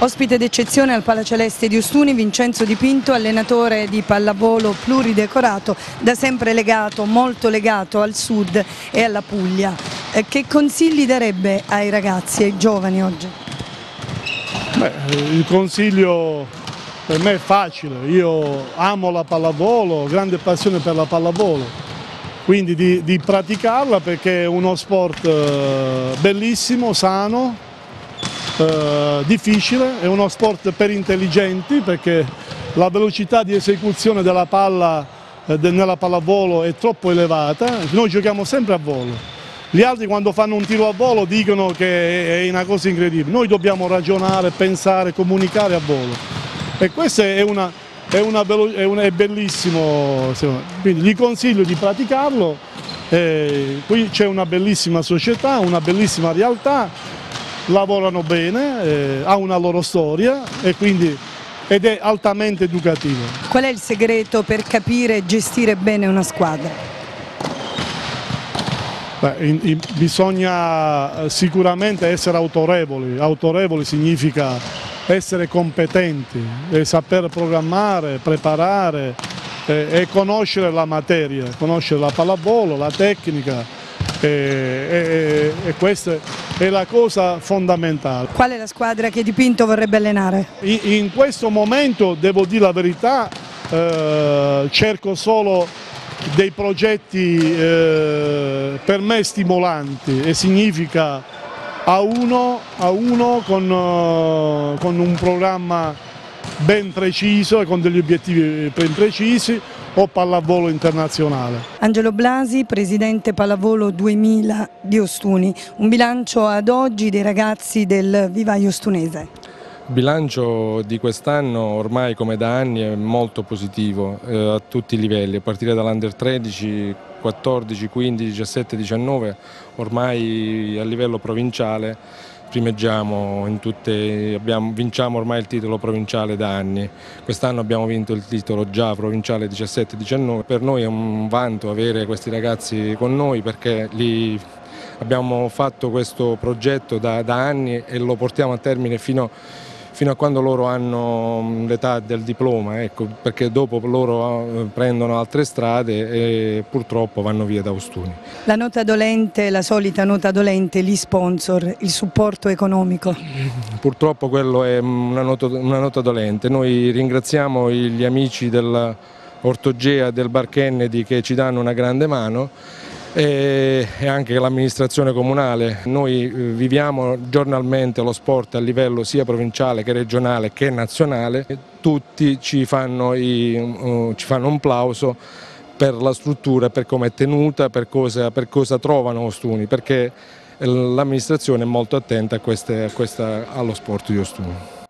Ospite d'eccezione al Palaceleste di Ostuni, Vincenzo Di Pinto, allenatore di pallavolo pluridecorato, da sempre legato, molto legato al sud e alla Puglia. Che consigli darebbe ai ragazzi, ai giovani oggi? Il consiglio per me è facile, io amo la pallavolo, ho grande passione per la pallavolo, quindi di praticarla perché è uno sport bellissimo, sano, difficile, è uno sport per intelligenti perché la velocità di esecuzione della palla nella pallavolo è troppo elevata, noi giochiamo sempre a volo, gli altri quando fanno un tiro a volo dicono che è una cosa incredibile, noi dobbiamo ragionare, pensare, comunicare a volo e questo è bellissimo, quindi gli consiglio di praticarlo, qui c'è una bellissima società, una bellissima realtà, lavorano bene, ha una loro storia ed è altamente educativo. Qual è il segreto per capire e gestire bene una squadra? Bisogna sicuramente essere autorevoli, autorevoli significa essere competenti, saper programmare, preparare e conoscere la materia, conoscere la pallavolo, la tecnica e questa è la cosa fondamentale. Qual è la squadra che Di Pinto vorrebbe allenare? In questo momento, devo dire la verità, cerco solo dei progetti per me stimolanti e significa a uno con un programma ben preciso e con degli obiettivi ben precisi o pallavolo internazionale. Angelo Blasi, presidente Pallavolo 2000 di Ostuni, un bilancio ad oggi dei ragazzi del vivaio ostunese. Il bilancio di quest'anno ormai come da anni è molto positivo a tutti i livelli, a partire dall'Under 13, 14, 15, 17, 19, ormai a livello provinciale primeggiamo vinciamo ormai il titolo provinciale da anni. Quest'anno abbiamo vinto il titolo già provinciale 17-19, per noi è un vanto avere questi ragazzi con noi perché abbiamo fatto questo progetto da anni e lo portiamo a termine fino a quando loro hanno l'età del diploma, ecco, perché dopo loro prendono altre strade e purtroppo vanno via da Ostuni. La nota dolente, la solita nota dolente, gli sponsor, il supporto economico? Purtroppo quello è una nota dolente. Noi ringraziamo gli amici dell'Ortogea, del Bar Kennedy che ci danno una grande mano e anche l'amministrazione comunale. Noi viviamo giornalmente lo sport a livello sia provinciale che regionale che nazionale, tutti ci fanno un plauso per la struttura, per come è tenuta, per cosa trovano Ostuni, perché l'amministrazione è molto attenta allo sport di Ostuni.